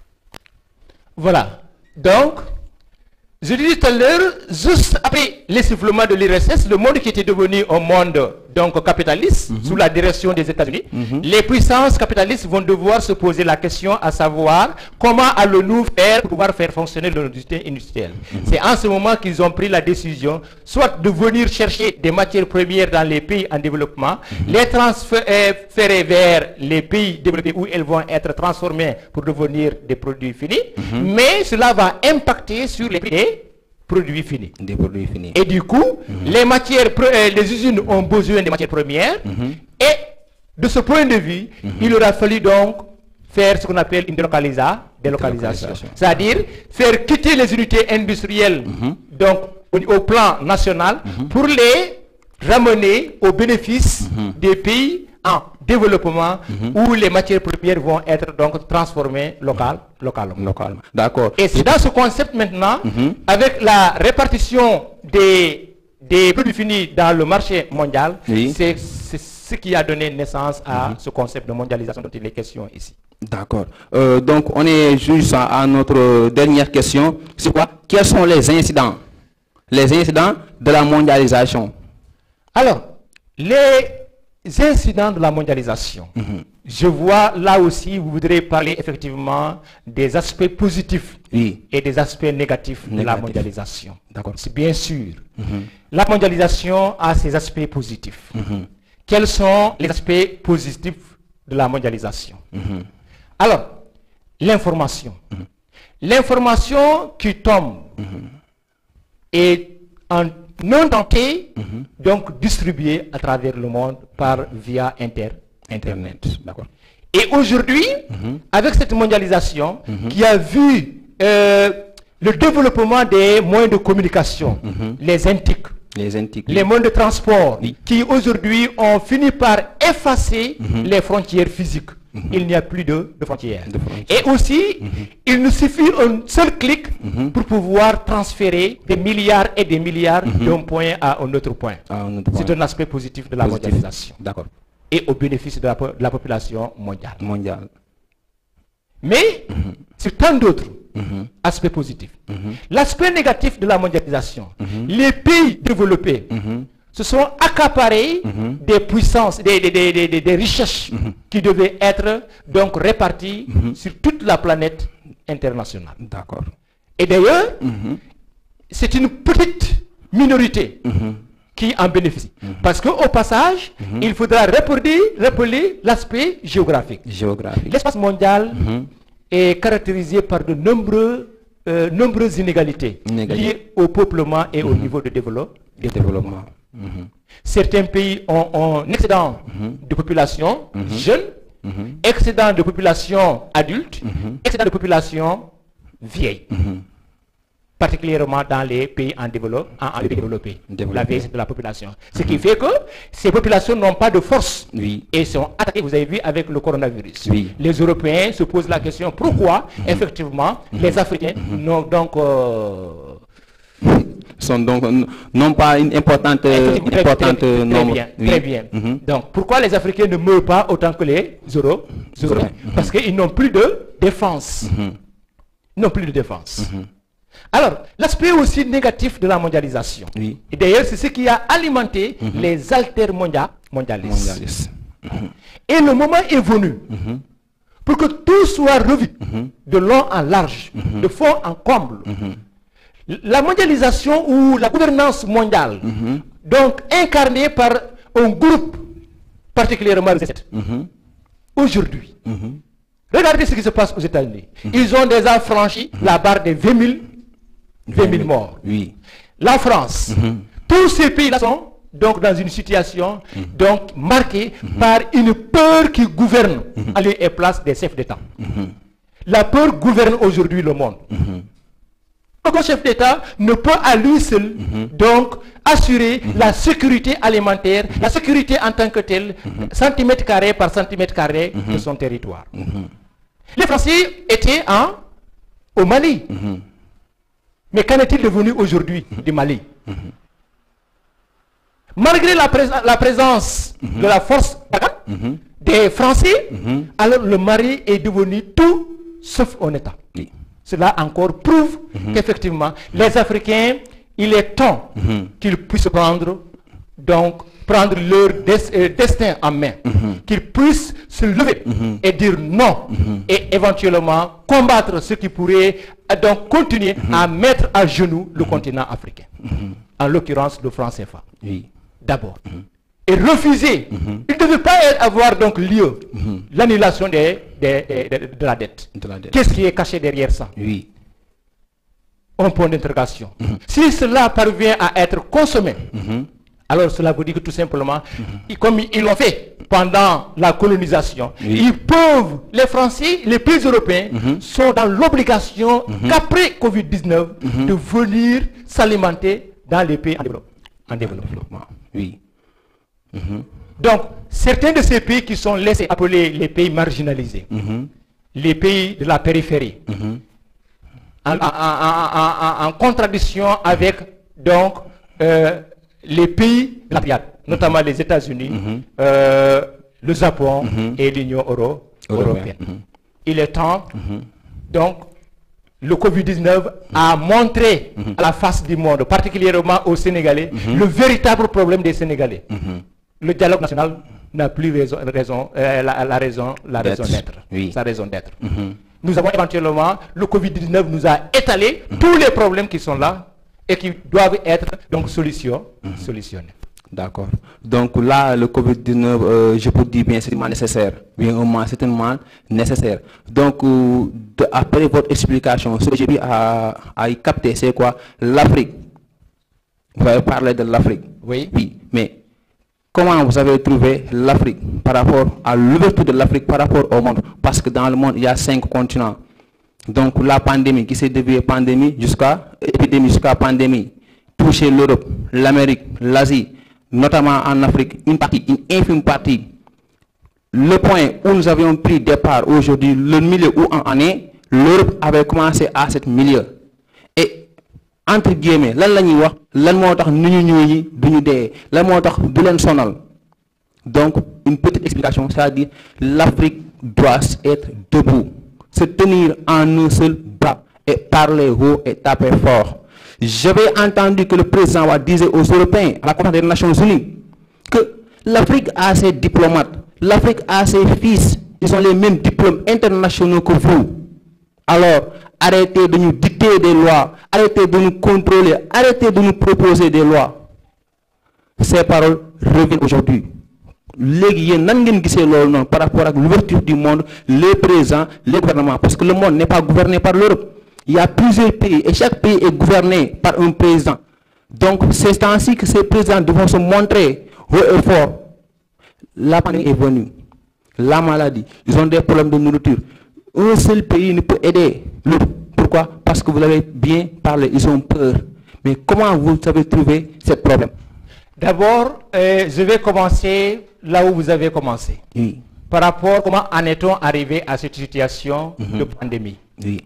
Voilà. Donc, je disais tout à l'heure, juste après l'essoufflement de l'U R S S, le monde qui était devenu un monde donc capitaliste, mm-hmm. sous la direction des États-Unis, mm-hmm. les puissances capitalistes vont devoir se poser la question à savoir comment allons-nous faire pour pouvoir faire fonctionner l'industrie industrielle. Mm-hmm. C'est en ce moment qu'ils ont pris la décision soit de venir chercher des matières premières dans les pays en développement, mm-hmm. les transférer vers les pays développés où elles vont être transformées pour devenir des produits finis, mm-hmm. mais cela va impacter sur les prix des produits finis. Des produits finis. Et du coup, mm-hmm. les matières, euh, les usines ont besoin de matières premières. Mm-hmm. Et de ce point de vue, mm-hmm. il aura fallu donc faire ce qu'on appelle une délocalisa, délocalisation. délocalisation. C'est-à-dire faire quitter les unités industrielles mm-hmm. donc, au, au plan national mm-hmm. pour les ramener au bénéfice mm-hmm. des pays en développement où les matières premières vont être donc transformées local, localement. Localement. D'accord. Et c'est dans ce concept maintenant, avec la répartition des, des produits finis dans le marché mondial, Oui. c'est ce qui a donné naissance à ce concept de mondialisation dont il est question ici. D'accord. Euh, donc, on est juste à, à notre dernière question. C'est quoi? Quels sont les incidents? Les incidents de la mondialisation. Alors, les incidents de la mondialisation. Mhm. Je vois là aussi, vous voudrez parler effectivement des aspects positifs Oui. et des aspects négatifs de la Négatifs. mondialisation. D'accord. C'est bien sûr. Mhm. La mondialisation a ses aspects positifs. Mhm. Quels sont les aspects positifs de la mondialisation? Mhm. Alors, l'information. L'information qui tombe est en non tenté, donc distribuée à travers le monde par via inter, Internet. D'accord. Et aujourd'hui, avec cette mondialisation qui a vu euh, le développement des moyens de communication, les N T I C, Les intiques. les moyens de transport, Oui. qui aujourd'hui ont fini par effacer les frontières physiques. Il n'y a plus de, de frontières. De frontières. Et aussi, il nous suffit un seul clic pour pouvoir transférer des milliards et des milliards d'un point à un autre point. Ah, un autre C'est point. un aspect positif de la Positif. mondialisation D'accord. et au bénéfice de la, po- de la population mondiale. Mondial. Mais sur tant d'autres aspects positifs. L'aspect négatif de la mondialisation, les pays développés se sont accaparés des puissances, des, des, des, des, des- des richesses qui devaient être donc réparties sur toute la planète internationale. D'accord. Et d'ailleurs, c'est une petite minorité qui en bénéficie. Parce qu'au passage, il faudra rappeler, rappeler l'aspect géographique. Géographique. L'espace mondial est caractérisé par de nombreux, euh, nombreuses inégalités Inégalités. liées au peuplement et au niveau de développement. de développement. Mhm. Certains pays ont, ont un excédent de population jeune, excédent de population adulte, excédent de population vieille. Particulièrement dans les pays en, développe, en, en développés, Développés. la vieillesse de la population. Ce qui fait que ces populations n'ont pas de force Oui. et sont attaquées, vous avez vu, avec le coronavirus. Oui. Les Européens se posent la question pourquoi, effectivement, les Africains n'ont donc... euh, Sont donc n- non pas une importante, euh, effectivement, très- importante très- très nombre. bien, Oui. très bien. Mhm. Donc, pourquoi les Africains ne meurent pas autant que les Euro- Européens? Parce qu'ils n'ont plus de défense. Ils n'ont plus de défense. Alors, l'aspect aussi négatif de la mondialisation. Oui. Et d'ailleurs, c'est ce qui a alimenté les altermondialistes. Mondialiste. Et le moment est venu pour que tout soit revu de long en large, de fond en comble. La mondialisation ou la gouvernance mondiale, donc incarnée par un groupe particulièrement récent, aujourd'hui, regardez ce qui se passe aux États-Unis. Ils ont déjà franchi la barre des vingt mille morts. Oui. La France, tous ces pays-là sont donc dans une situation donc marquée par une peur qui gouverne à lieu et place des chefs d'État. La peur gouverne aujourd'hui le monde. Aucun chef d'État ne peut à lui seul donc assurer la sécurité alimentaire, la sécurité en tant que telle, centimètre carré par centimètre carré de son territoire. Les Français étaient en, au Mali. Mais qu'en est-il devenu aujourd'hui du Mali? Malgré la, prés la présence de la force des Français, alors le Mali est devenu tout sauf un État. Oui. Cela encore prouve qu'effectivement, les Africains, il est temps qu'ils puissent prendre, donc, prendre leur des euh, destin en main, qu'ils puissent se lever et dire non, et éventuellement combattre ce qui pourrait euh, donc continuer à mettre à genoux le continent africain, en l'occurrence le franc C F A, Oui. d'abord. Et refuser, il ne devait pas avoir donc lieu l'annulation des, des- des- des- de la dette. De la dette. Qu'est-ce qui est caché derrière ça? Oui. Un point d'interrogation. Si cela parvient à être consommé, alors cela veut dire que tout simplement, ils- comme ils l'ont fait pendant la colonisation, Oui. ils peuvent, les Français, les pays européens, sont dans l'obligation qu'après Covid dix-neuf, de venir s'alimenter dans les pays en développement. En développement. Oui. Donc, certains de ces pays qui sont laissés appeler les pays marginalisés, Mhm. les pays de la périphérie, Mhm. en, en- en- en- en contradiction avec donc euh, les pays de la triade, notamment les États-Unis, Mhm. euh, le Japon Mhm. et l'Union euro- Européen. européenne. Mhm. Il est temps, Mhm. donc, le Covid dix-neuf a montré à la face du monde, particulièrement aux Sénégalais, le véritable problème des Sénégalais. Mhm. Le dialogue national n'a plus raison, raison, euh, la, la raison, la D'être. raison d'être, Oui. sa raison d'être. Mhm. Nous avons éventuellement, le Covid dix-neuf nous a étalé tous les problèmes qui sont là et qui doivent être donc solution, solutionnés. D'accord. Donc là, le Covid dix-neuf, euh, je peux dire bien certainement nécessaire. Bien au moins certainement nécessaire. Donc, euh, de- après votre explication, ce que j'ai pu à, à y capter, c'est quoi? L'Afrique. Vous avez parlé de l'Afrique. Oui. Oui. Mais comment vous avez trouvé l'Afrique par rapport à l'ouverture de l'Afrique par rapport au monde? Parce que dans le monde, il y a cinq continents. Donc la pandémie qui s'est déviée pandémie jusqu'à épidémie jusqu'à pandémie, toucher l'Europe, l'Amérique, l'Asie, notamment en Afrique, une partie, une infime partie. Le point où nous avions pris départ aujourd'hui, le milieu où en année, l'Europe avait commencé à ce milieu. Et entre guillemets, lan la ñuy wax, lan moo tax ni ñu ñëw ñi duñu dee, lan moo tax du leen sonal. Donc une petite explication, c'est-à-dire l'Afrique doit être debout, se tenir en un seul bras et parler haut et taper fort. J'avais entendu que le président Ouattara disait aux Européens, à la conférence des Nations Unies, que l'Afrique a ses diplomates, l'Afrique a ses fils, ils ont les mêmes diplômes internationaux que vous. Alors, arrêtez de nous dicter des lois, arrêtez de nous contrôler, arrêtez de nous proposer des lois. Ces paroles reviennent aujourd'hui. Léegi yéen nan ngeen gisee loolu noonu par rapport à l'ouverture du monde, les présidents, les gouvernements, parce que le monde n'est pas gouverné par l'Europe. Il y a plusieurs pays et chaque pays est gouverné par un président. Donc c'est ainsi que ces présidents devront se montrer haut et fort. La pandémie est venue, la maladie, ils ont des problèmes de nourriture. Un seul pays ne peut aider l'autre. Pourquoi? Parce que vous avez bien parlé, ils ont peur. Mais comment vous avez trouvé ce problème? D'abord, euh, je vais commencer là où vous avez commencé. Oui. Par rapport à comment en est-on arrivé à cette situation de pandémie. Oui.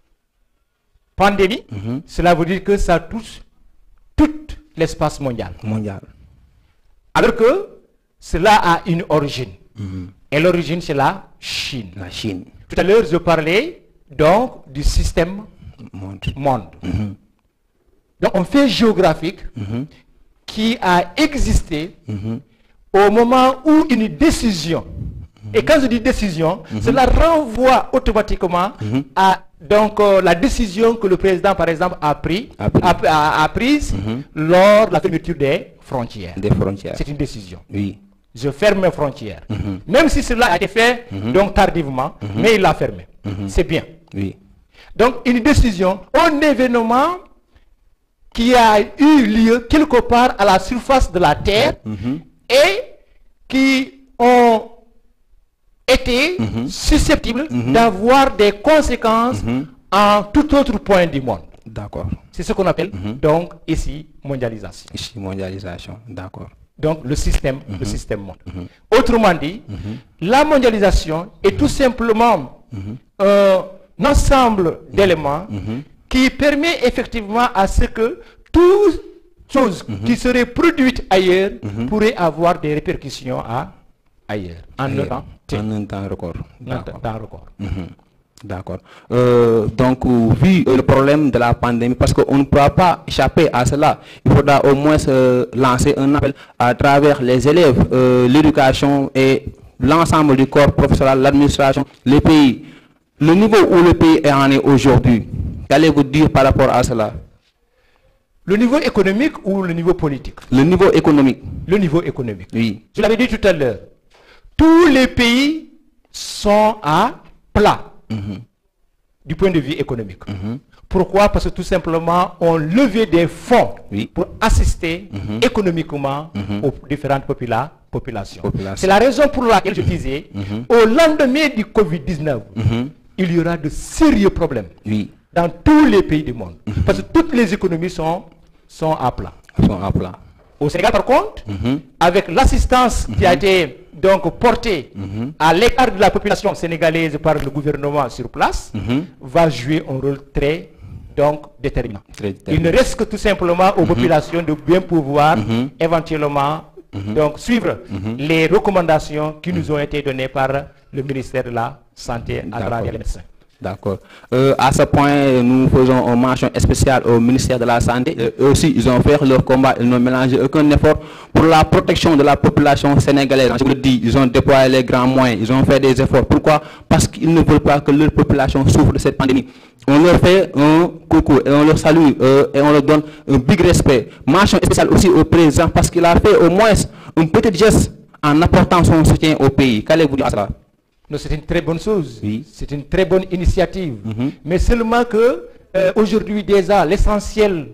Pandémie, Mhm. cela veut dire que ça touche tout l'espace mondial. Mondial. Alors que cela a une origine. Mhm. Et l'origine, c'est la Chine. La Chine. Tout à l'heure, je parlais donc du système Monde. monde. Mhm. Donc, un fait géographique Mhm. qui a existé Mhm. au moment où une décision, et quand je dis décision, cela renvoie automatiquement Mhm. à donc, euh, la décision que le président, par exemple, a, pris, A pris. a, a- a prise Mhm. lors de la fermeture des frontières. Des frontières. C'est une décision. Oui. Je ferme mes frontières. Mhm. Même si cela a été fait donc tardivement, mais il l'a fermé. Mhm. C'est bien. Oui. Donc, une décision, un événement qui a eu lieu quelque part à la surface de la Terre Mhm. et qui ont été Mhm. susceptibles Mhm. d'avoir des conséquences Mhm. en tout autre point du monde. D'accord. C'est ce qu'on appelle Mhm. donc ici mondialisation. Ici, mondialisation. D'accord. Donc le système, le système monde. Mhm. Autrement dit, la mondialisation est tout simplement Mhm. un ensemble d'éléments Mhm. qui permet effectivement à ce que toute chose qui serait produite ailleurs pourrait avoir des répercussions à ailleurs. En un temps, En un temps record. en D'accord. temps record. Mhm. D'accord. Euh, donc, euh, vu euh, le problème de la pandémie, parce qu'on ne pourra pas échapper à cela, il faudra au moins euh, lancer un appel à travers les élèves, euh, l'éducation et l'ensemble du corps professoral, l'administration, les pays. Le niveau où le pays en est aujourd'hui, qu'allez-vous dire par rapport à cela? Le niveau économique ou le niveau politique? Le niveau économique. Le niveau économique. Oui. Je l'avais dit tout à l'heure. Tous les pays sont à plat Mhm. du point de vue économique. Mhm. Pourquoi? Parce que tout simplement, on levait des fonds Oui. pour assister Mhm. économiquement Mhm. aux différentes popula- populations. Population. C'est la raison pour laquelle je disais, Mhm. au lendemain du Covid dix-neuf, Mhm. il y aura de sérieux problèmes Oui. dans tous les pays du monde. Parce que toutes les économies sont, sont à plat. Ils sont à plat. Au Sénégal, par contre, Mhm. avec l'assistance qui a été donc portée Mhm. à l'égard de la population sénégalaise par le gouvernement sur place, Mhm. va jouer un rôle très donc déterminant. Très Il déterminant. ne reste que tout simplement aux populations de bien pouvoir Mhm. éventuellement donc suivre les recommandations qui nous ont été données par le ministère de la Santé à D'accord. travers les médecins. D'accord. Euh, à ce point, nous faisons une mention spéciale au ministère de la Santé. Euh, eux aussi, ils ont fait leur combat, ils n'ont mélangé aucun effort pour la protection de la population sénégalaise. Je vous le dis, ils ont déployé les grands moyens, ils ont fait des efforts. Pourquoi? Parce qu'ils ne veulent pas que leur population souffre de cette pandémie. On leur fait un coucou et on leur salue euh, et on leur donne un big respect. Mention spéciale aussi au président parce qu'il a fait au moins un petit geste en apportant son soutien au pays. Qu'allez-vous dire à cela? Non, c'est une très bonne chose. Oui. C'est une très bonne initiative. Mhm. Mais seulement que euh, aujourd'hui déjà l'essentiel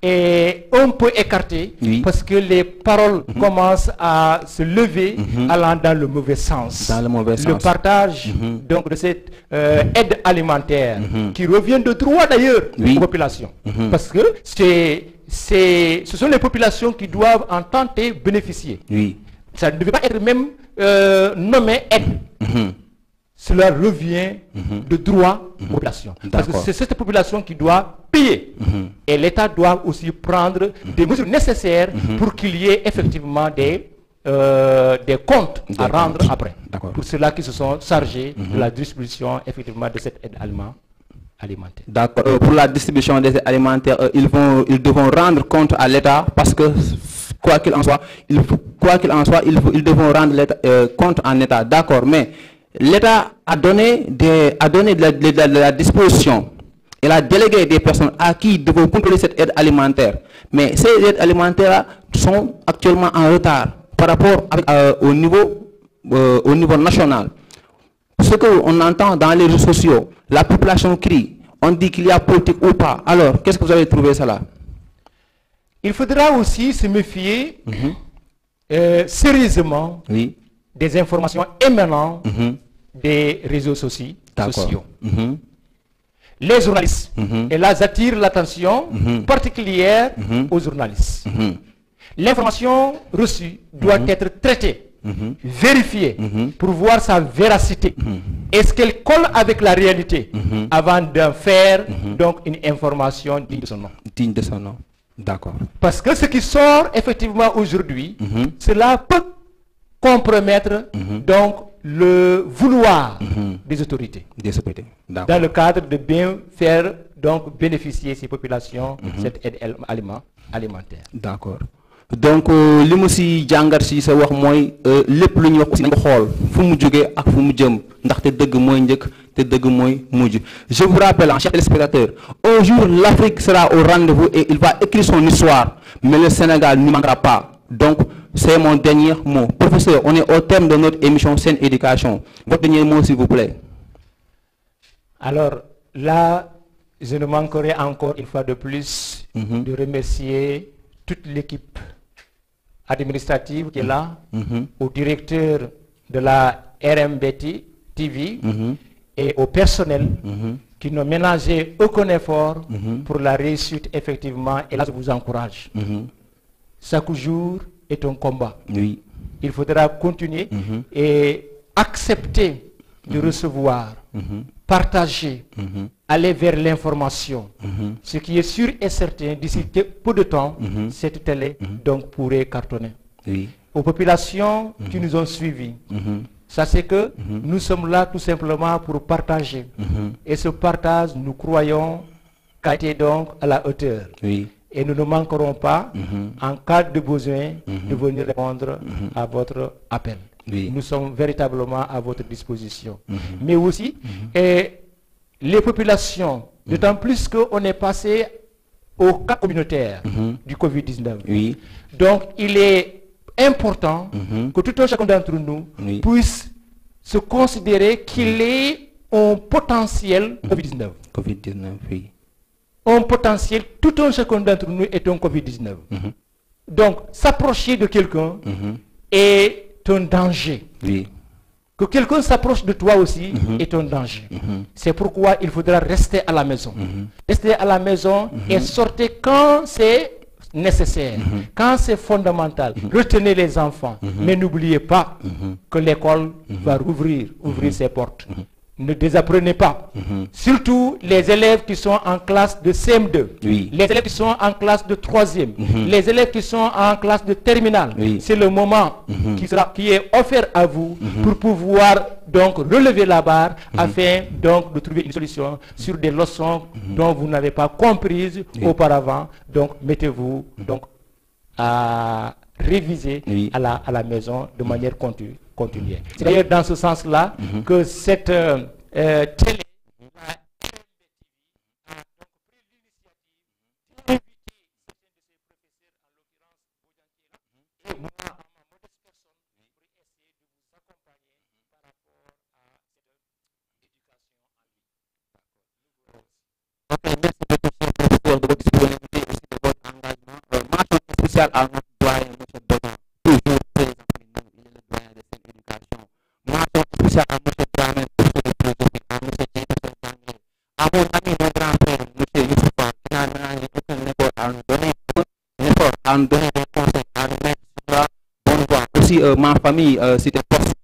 est un peu écarté Oui. parce que les paroles commencent à se lever allant dans le mauvais sens. Dans le mauvais Le sens. partage donc de cette euh, aide alimentaire qui revient de droit d'ailleurs Oui. aux populations. Parce que c'est, c'est, ce sont les populations qui doivent en tenter bénéficier. Oui. Ça ne devait pas être même euh, nommé aide. Mhm. Cela revient de droit aux populations. Parce que D'accord. c'est cette population qui doit payer. Et l'État doit aussi prendre des mesures nécessaires pour qu'il y ait effectivement des, euh, des comptes à Des rendre comptes. après. D'accord. Pour ceux-là qui se sont chargés de la distribution effectivement de cette aide aliment- alimentaire. D'accord. Euh, pour la distribution des aides alimentaires, euh, ils, vont, ils devront rendre compte à l'État parce que, quoi qu'il en soit, il faut, quoi qu'il en soit, ils, faut- ils devront rendre l'État, euh, compte en État. D'accord. Mais l'État a donné, des, a donné de, la, de la- de la disposition. Il a délégué des personnes à qui ils devront contrôler cette aide alimentaire. Mais ces aides alimentaires sont actuellement en retard par rapport avec, euh, au, niveau, euh, au niveau national. Ce qu'on entend dans les réseaux sociaux, la population crie, on dit qu'il y a politique ou pas. Alors, qu'est-ce que vous avez trouvé ça là? Il faudra aussi se méfier euh, sérieusement Oui. des informations émanant Mhm. des réseaux soci- D'accord. sociaux. Mhm. Les journalistes, Mhm. et là j'attire l'attention Mhm. particulière Mhm. aux journalistes. Mhm. L'information reçue doit être traitée, Mhm. vérifiée, Mhm. pour voir sa véracité. Est-ce qu'elle colle avec la réalité avant d'en faire donc une information digne de son nom? Digne de son nom. D'accord. Parce que ce qui sort effectivement aujourd'hui, Mhm. cela peut compromettre donc le vouloir Mhm. des autorités Des sociétés. D'accord. dans le cadre de bien faire donc bénéficier ces populations cette aide al- aliment- alimentaire. D'accord. Donc euh, li mu si jàngat si sa wax mooy euh, lépp lu ñu wax aussi nañ ko xool fu mu jógee ak fu mu jëm ndaxte dëgg mooy njëkk te dëgg mooy mujj. Je vous rappelle, en chers téléspectateurs, un jour l'Afrique sera au rendez-vous et il va écrire son histoire, mais le Sénégal n'y manquera pas. Donc c'est mon dernier mot. Professeur, on est au terme de notre émission Saine Éducation. Votre dernier mot s'il vous plaît. Alors là, je ne manquerai encore une fois de plus Mhm. de remercier toute l'équipe administrative qui est là, Mhm. au directeur de la R M B T T V Mhm. et au personnel Mhm. qui n'ont ménagé aucun effort Mhm. pour la réussite effectivement. Et là, je vous encourage. Mhm. Chaque jour est un combat. Oui. Il faudra continuer Mhm. et accepter de recevoir, Mhm. partager, Mhm. aller vers l'information. Mhm. Ce qui est sûr et certain, d'ici que- peu de temps, Mhm. cette télé donc pourrait cartonner. Oui. Aux populations qui nous ont suivis, Mhm. sachez que nous sommes là tout simplement pour partager. Mhm. Et ce partage, nous croyons, qu'a été donc à la hauteur. Oui. Et nous ne manquerons pas, Mhm. en cas de besoin, de venir répondre à votre appel. Oui. Nous sommes véritablement à votre disposition. Mais aussi, et les populations, d'autant plus qu'on est passé au cas communautaire du Covid dix-neuf. Oui. Donc, il est important Mhm. que tout un chacun d'entre nous Oui. puisse se considérer qu'il est un potentiel Covid dix-neuf. Covid dix-neuf, oui. Un potentiel, tout un chacun d'entre nous est un Covid dix-neuf. Mhm. Donc, s'approcher de quelqu'un Mhm. est un danger. Oui. Que quelqu'un s'approche de toi aussi est un danger. Mhm. C'est pourquoi il faudra rester à la maison. Mhm. Rester à la maison et sortir quand c'est nécessaire, Mhm. quand c'est fondamental, retenez les enfants, mais n'oubliez pas Mhm. que l'école va rouvrir, ouvrir ses portes. Ne désapprenez pas. Mhm. Surtout les élèves qui sont en classe de C M deux, Oui. les élèves qui sont en classe de troisième, Mhm. les élèves qui sont en classe de terminale. Oui. C'est le moment Mhm. qui, sera, qui est offert à vous pour pouvoir donc relever la barre afin donc de trouver une solution sur des leçons dont vous n'avez pas comprises Oui. auparavant. Donc mettez-vous donc à réviser Oui. à, la, à la maison de manière continue. continue. C'est d'ailleurs dans ce sens-là que cette euh, euh, télé a Ok, merci beaucoup, cher professeur, de votre disponibilité et aussi de votre engagement. Euh, mention spéciale à notre doyen, M. Bodin, toujours présent parmi nous. Il est le doyen de cette éducation. Mention spéciale à M. Dramé, professeur de philosophie, à M. Dieng, professeur d'anglais, à mon ami, mon grand frère, M. Youssoufa, qui n'a ménagé aucun effort à nous donner, un effort à nous donner des conseils, à nous mettre sur la bonne voie. Aussi, euh, ma famille, euh, c'était Poste,